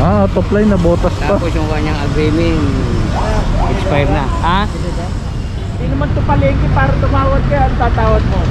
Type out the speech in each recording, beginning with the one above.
Ah, top line na botas pa. Tapos yung kanyang agreement expire na. Ha? Hindi naman ito palengke para tumawad ka. Ang tatawad mo.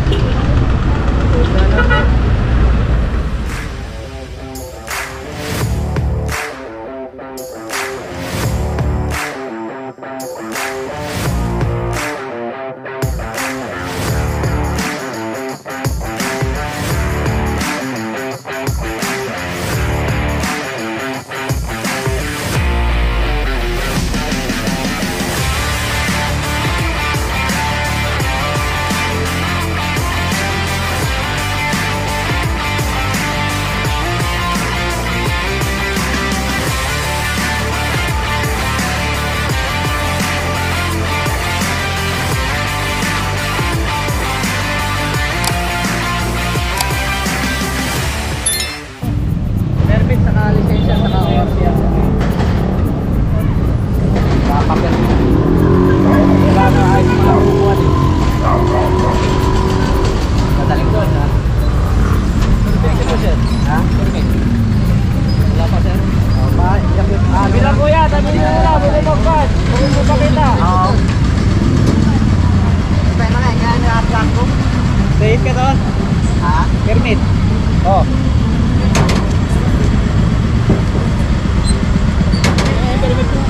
Sahit ka doon? Ha? Permit? Oo. Permit mo?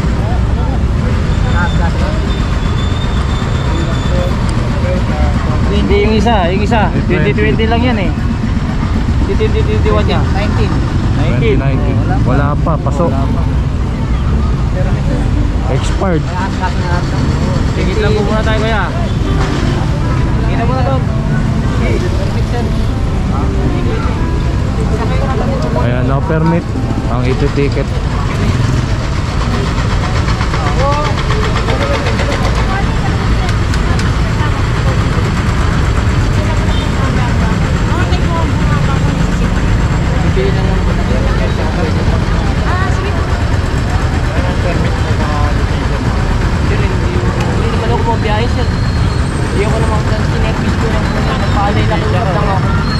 Hindi, yung isa 2020 lang yan eh. 2021 yan. 2019. Wala pa, pasok. Expired. Tigit lang po muna tayo kaya. Tigit muna doon. Ayan, no permit ang iti-ticket. Hindi ako naman sinepis ko lang nagpaalay lang ako.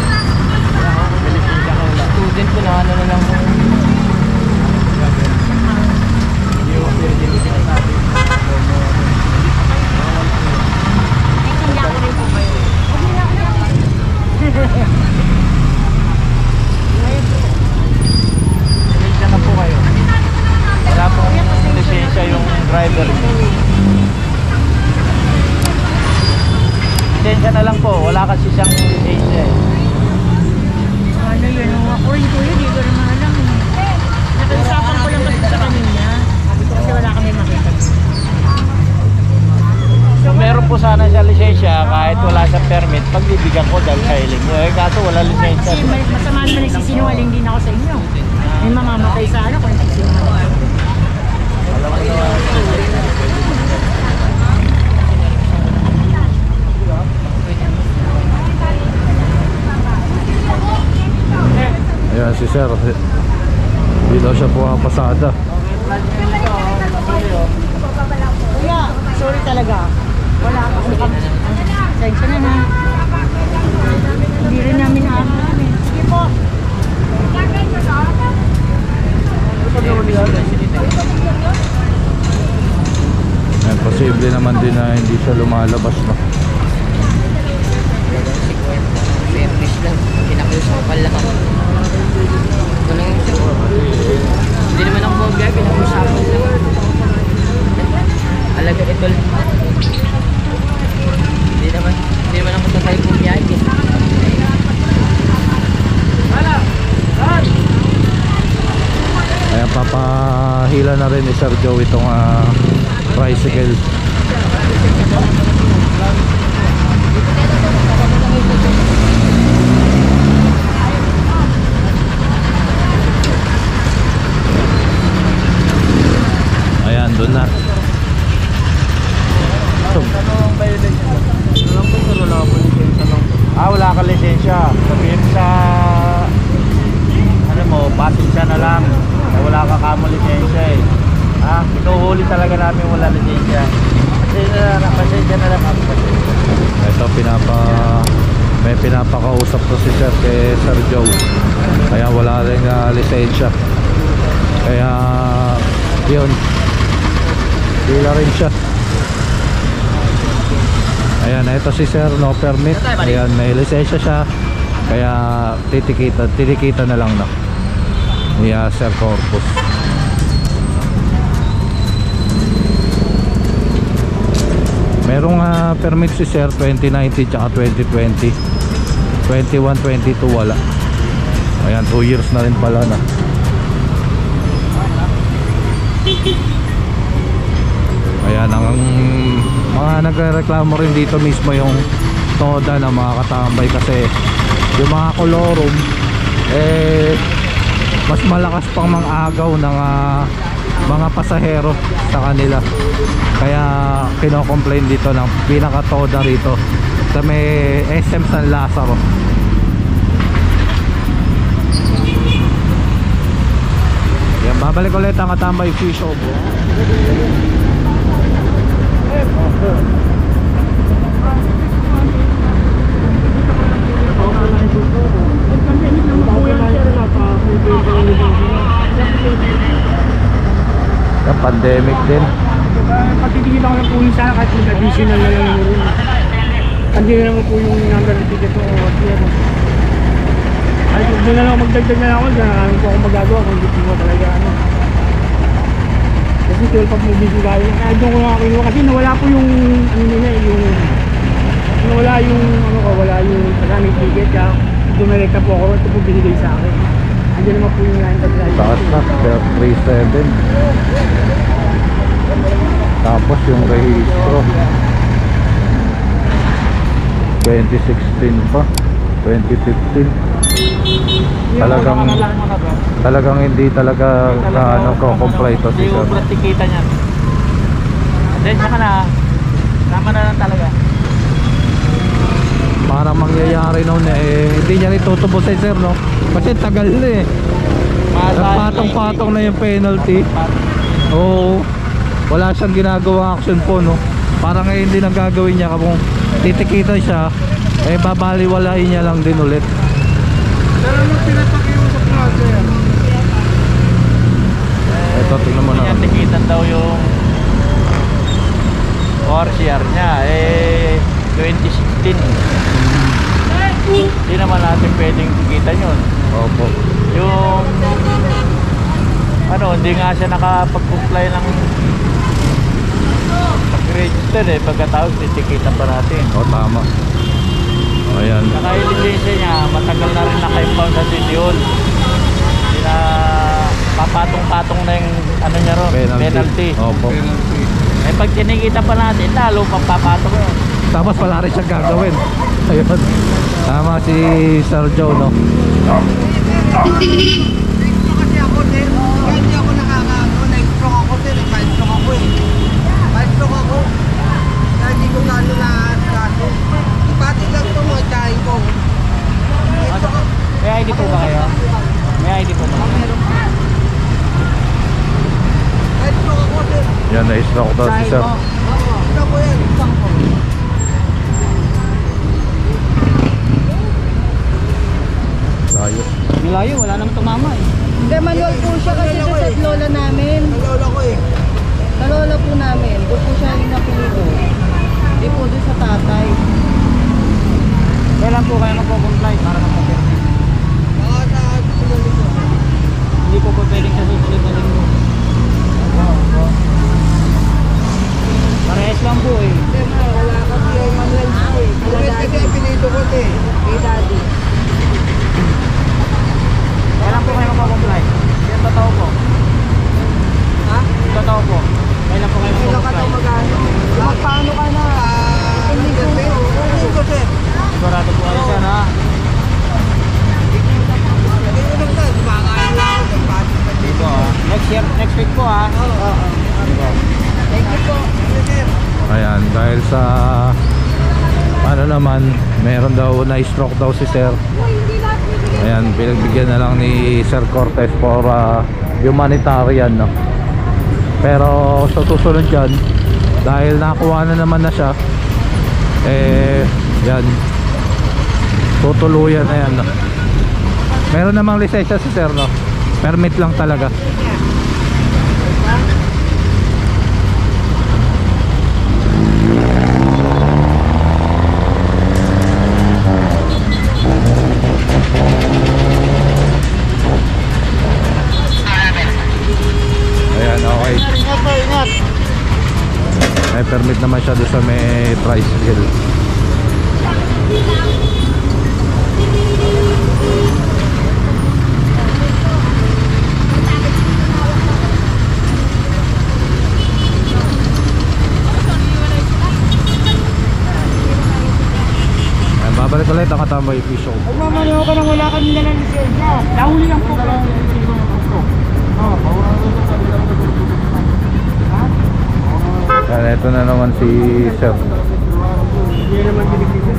Student ko na ano na lang ko. Hindi ako pwede yung sinasabi. Naiintindihan ko rin po kayo. Lisensya na po kayo. Wala pong lisensya yung driver. Lisensya na lang po, wala kasi siyang lisensya eh. Ano yun? Ako rin po yun, hindi ko naman alam eh. Nakiusapan ko lang kasi sa kanina. Kasi wala kami makita. So meron po sana siya lisensya kahit wala siyang permit, pagbibigyan ko dahil filing mo. Eh kaso wala lisensya. Kasi masama naman nagsisinungaling din ako sa inyo. May mamamatay sa ano kung nagsisinungaling. Alam mo na. Ayan si sir, hindi daw siya pumapasada. Kuya, sorry talaga. Wala ako. Sensya na ha. Hindi rin namin alam eh. Sige po. Ayan, posible naman din na hindi siya lumalabas na. Fairness lang, kinakiusapan lang ako. Ito lang yung siya. Hindi naman ako mag-gaya, kinakiusapan lang. Alaga ito lang. Hindi naman ako tatay pumiyahin eh. Ayan, papahila na rin ni Sir Joe itong tricycle. Ayan, doon na. Wala ka lisensya. Sabihin sa ano mo, pasensya na lang na wala ka kamo lisensya eh. Inuhuli talaga namin wala lisensya. Pasensya na lang ako. Ito may pinapakausap to si Sir kay Sir Joe. Kaya wala rin lisensya. Kaya yun, pila rin siya. Ayan, ito si sir, no permit. Ayan, may lisensya siya. Kaya titikita na lang, no, ni Sir Corpus. Merong permit si sir 2019 tsaka 2020. 21, 22 wala. Ayan, 2 years na rin pala na. Ayan, ang mga nagreklamo rin dito mismo yung toda ng mga katambay, kasi yung mga kolorum mas malakas pang mang-agaw ng mga pasahero sa kanila. Kaya kino-complain dito ng pinaka-toda rito sa may SM San Lazaro. Yan, babalik ulit ang Katambay Fish Shop. Yung pandemic din. Patitigil ako ng pulis sana kahit mag-additional na lang yun. Hindi na naman po yung number ng ticket ko. Ay, doon na lang magdagdag na lang ako. Marami po akong magagawa kung hindi po talaga ano. Kasi 12 pag movie ko kayo. Kaya doon ko nga kinuha kasi nawala po yung ano nila yung nawala yung ano ko, wala yung maraming ticket. Kaya dumirekta po ako. Ito po binigay sa akin. Hindi naman po yung nantag-drive. Taas na, 37. Tapos yung rehistro 2016 pa, 2015. Talagang hindi talaga comply to si sir. Hindi ko tikita niyan. Then saka na, tama na lang talaga. Para mangyayari noon hindi niya rin tutubusin sir, no? Kasi tagal na eh. Patong-patong na yung penalty. Oo. Wala siyang ginagawang action po, no? Parang ngayon din ang gagawin niya kung titikita siya, babaliwalain niya lang din ulit. Pero nung pinapakiusap nga sir. Ito, tingnan mo na. Yan, tikitan daw yung ORCR niya 2016. Hindi naman natin pwedeng tikitan yun. Opo. Yung ano, hindi nga siya nakapag-comply ng pag-register pagkatapos titikitan pa natin. O, tama. Ayan. Saka yung lisensya niya, matagal na rin naka-impound sa City Hall. Hindi na papatong-patong na yung ano niya ron, penalty. Opo. Pag tinikita pa natin, lalo pang papatong yun. Tapos wala rin siyang gagawin. Ayun. Tama si Sir Joe, no? Kasi ako sir, kaya hindi ako na-stroke ako sir, ma-stroke ako ma-stroke ako. Kaya hindi ko gano'n na-stroke. Pati lang ito mga tsahin ko. May ID po ba kayo? May ID po ba? Ma-stroke ako sir. Yan, na-stroke daw si Sir. Ito po yan, isang ko. Ayos. Nilayo, wala naman tumama eh. Hindi, manual po siya kasi doon sa lola namin. Nalola ko eh. Sa lola po namin. Doon po siya yung napilido. Hindi po doon sa tatay. Kailan po kayo magpo-comply para magpa-permit? Baka sa susunod ko. Hindi po po pwedeng sa susunod na linggo. Parehas lang po eh. Hindi na, wala kasi yung manual ko eh. Kasi pinito ko eh. Kay daddy. Kailan po kayo magpo-comply? Yung totoo po. Ha? Yung totoo po. Kailan po kayo Kailan ka magpo-comply? ito magano? Magpaano ka na? Hindi ko sir. Sigurado po kayo sir ha? Hindi ko lang sir. Kumakain lang ako. Dito ha. Next week po ha. Thank you po. Ayan, dahil sa ano naman, meron daw na-stroke daw si Sir. Ayan, pinagbigyan na lang ni Sir Cortez for humanitarian, no? Pero sa susunod dyan, dahil nakuha na naman na siya, yan, tutuluyan na yan, no? Meron namang lisensya si Sir, no? Permit lang talaga. may permit naman siya doon sa may tricycle. Ayan, babalik ulit ang Katambay Fish Show. Magmamaliw ka nang wala kami na ng lisensya. Nahuli lang po. Ayan, ito na naman si Sir. Hindi naman binibigyan.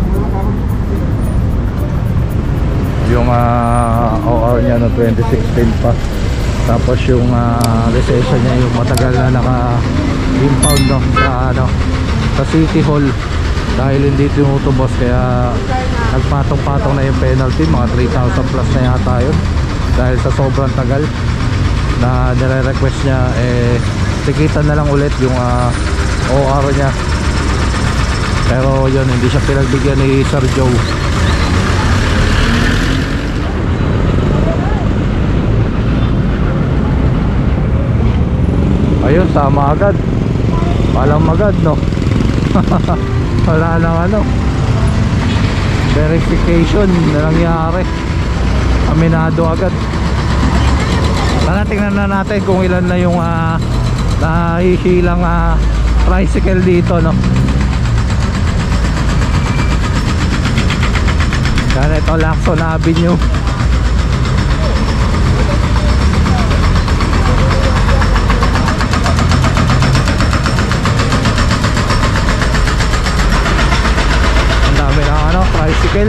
Yung OR niya no 2016 pa. Tapos yung lisensya niya yung matagal na naka-impound no sa City Hall dahil hindi tinutubos, kaya nagpatong-patong na yung penalty, mga 3,000 plus na yata yun dahil sa sobrang tagal na nire-request niya. Tikitan na lang ulit yung OR niya, pero yun, hindi siya pinagbigyan ni Sir Joe. Ayun, sama agad. Walang magad, no? Wala nang verification na nangyari. Aminado agad. Tara, tingnan na natin kung ilan na yung nahihilang tricycle dito, no? Yan, ito Lacson Avenue. Tricycle.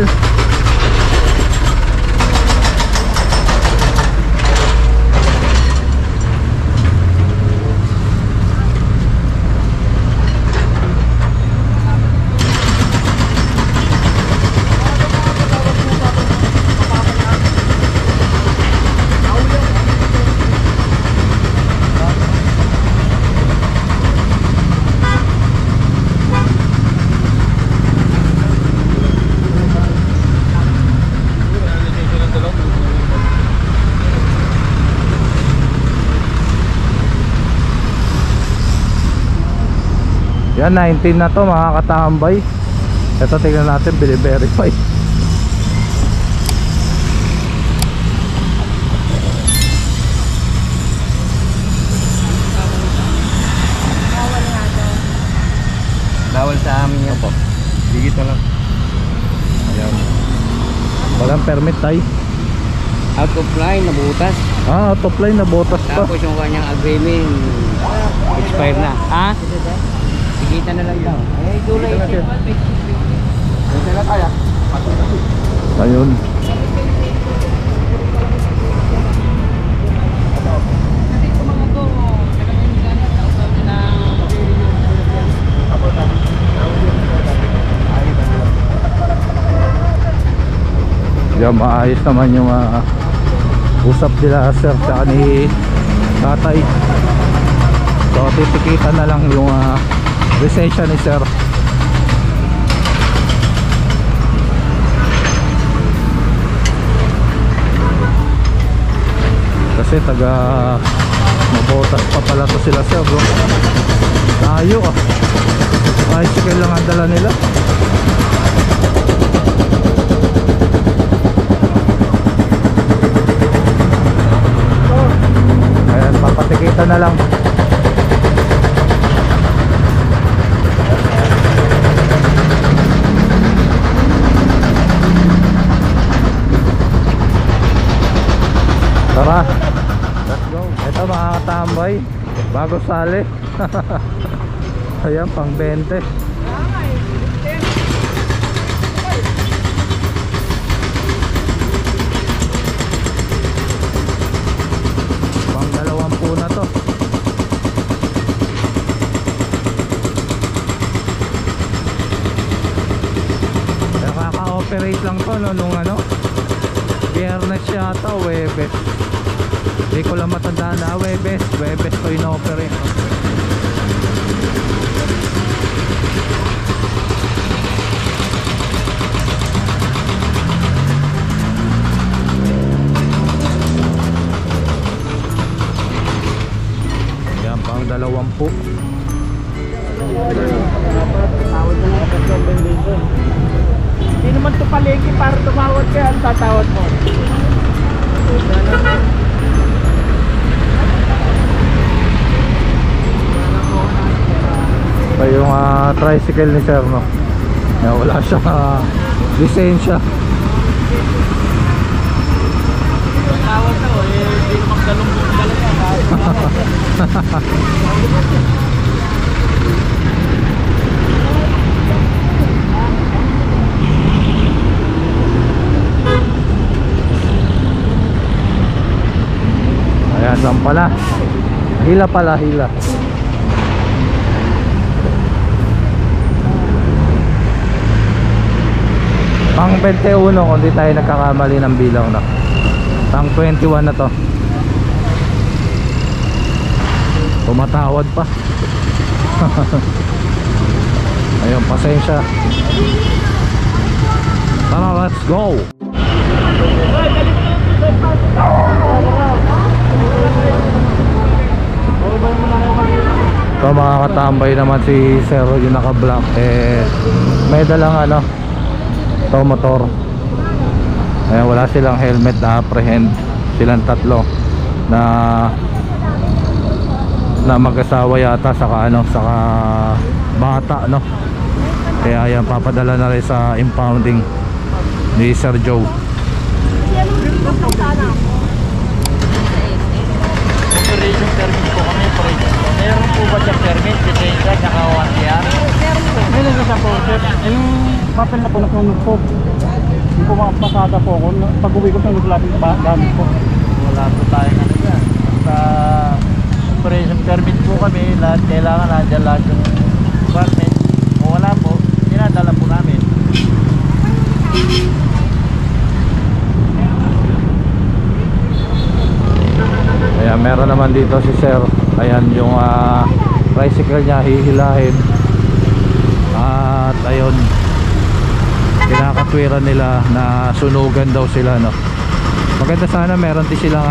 Yan, 19 na to mga katambay. Ito, tingnan natin, bili-verify. Bawal sa amin yan po. Digit na lang. Ayan. Walang permit tayo. Out of line, nabutas. Out of line, nabotas pa. Tapos yung kanyang agreement expired na. Ha? Digita na lang daw. Eh, July 10. Ayun. Yan, maayos naman yung usap nila Sir sa ni Tatay. So titikitan na lang yung lisensya ni Sir. Kasi taga mabotas pa pala to sila Sir, bro. Tayo bicycle lang ang dala nila. Ayan, papatikitan na lang. Tara, let's go. Ito mga katambay, bago sali. Ayan, pang 20. Pang 20 na to. Nakaka-operate lang to no, nung Biyernes yata, Webes. Hindi ko lang matandaan na Webes ko ino-operate. Yan, pang 20. tatawad mo. Pa yung tricycle ni sir, no? Wala siyang lisensya. Tawag ko, hindi ko magdalong talaga. Ayan, saan pala? Hila pala, hila. Pang 21 kung di tayo nagkakamali ng bilang, no? Pang 21 na to. Tumatawad pa. Ayun, pasensya. Tara, let's go. So mga katambay naman si Sir yung naka-block, may dalang to motor. Ayan, wala silang helmet na apprehend. Silang tatlo na mag-asawa yata, saka saka bata, no? Kaya ayan, papadala na rin sa impounding ni Sir Joe. Operation permit po kami, meron po ba siyang permit, lisensya, tsaka 1 year? Meron ko siya po, sir. Yung papel na po nasunod po. Hindi po makapasada po ako. Pag-uwi ko sunod lahat yung gamit po. Wala po tayong dyan. Sa operation permit po kami, lahat kailangan nandiyan lahat yung department. Kung wala po, dinadala po namin. Ayan, meron naman dito si Sir. Ayan yung tricycle niya, hihilahin. At ayun, kinakatwiran nila na sunugan daw sila, no? Maganda sana meron din silang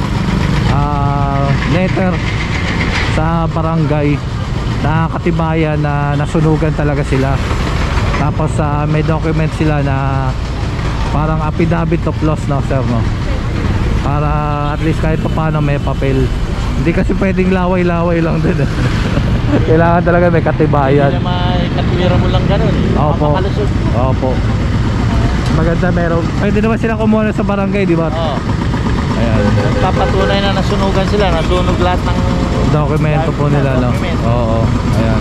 letter sa barangay na katibayan na nasunugan talaga sila. Tapos may document sila na parang affidavit of loss, no, sir, no? Para at least kahit paano may papel. Hindi kasi pwedeng laway-laway lang din. Kailangan talaga may katibayan. Hindi naman katwira mo lang ganun. Opo. Makalusot. Opo. Maganda meron. Pwede naman sila kumuha sa barangay, di ba? Oo. Ayan. Papatunay na nasunugan sila, nasunog lahat ng Dokumento po nila, no? Oo. Ayan.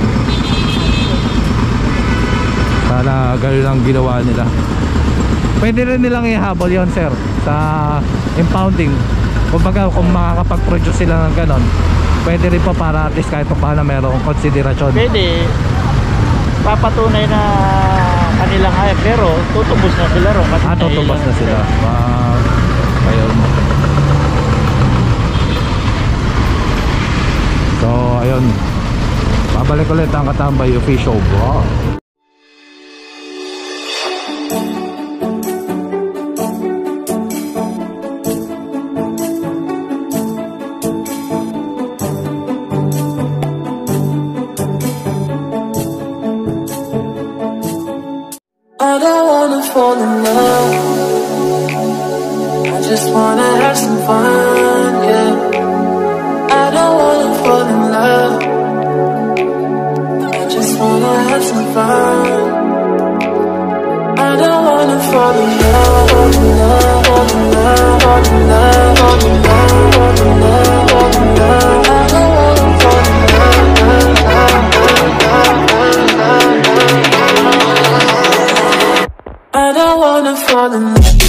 Sana gano'n ang ginawa nila. Pwede rin nilang ihabol yon, sir, sa impounding. Kumbaga kung makakapag-produce sila ng ganon, pwede rin po para at least kahit pa paano merong konsiderasyon. Pwede papatunay na kanilang hayop, pero tutubos na sila ron. Tutubos na sila. Ayun. So ayun, babalik ulit ang Katambay official vlog. I don't wanna fall in love, I just wanna have some fun, yeah. I don't wanna fall in love, I just wanna have some fun. I don't wanna fall in love, fall in love, fall in love, fall in love, fall in love, fall in love, fall in love. I don't wanna fall in love, I don't wanna fall in love.